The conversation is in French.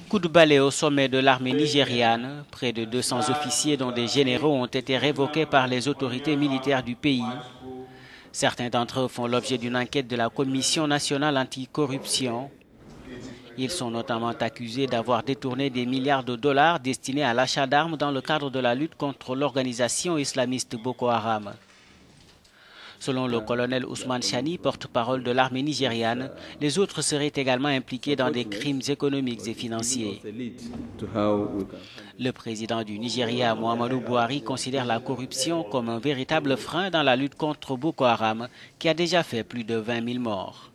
Coup de balai au sommet de l'armée nigériane. Près de 200 officiers dont des généraux ont été révoqués par les autorités militaires du pays. Certains d'entre eux font l'objet d'une enquête de la Commission nationale anticorruption. Ils sont notamment accusés d'avoir détourné des milliards de dollars destinés à l'achat d'armes dans le cadre de la lutte contre l'organisation islamiste Boko Haram. Selon le colonel Ousmane Chani, porte-parole de l'armée nigériane, les autres seraient également impliqués dans des crimes économiques et financiers. Le président du Nigeria, Muhammadu Buhari, considère la corruption comme un véritable frein dans la lutte contre Boko Haram, qui a déjà fait plus de 20 000 morts.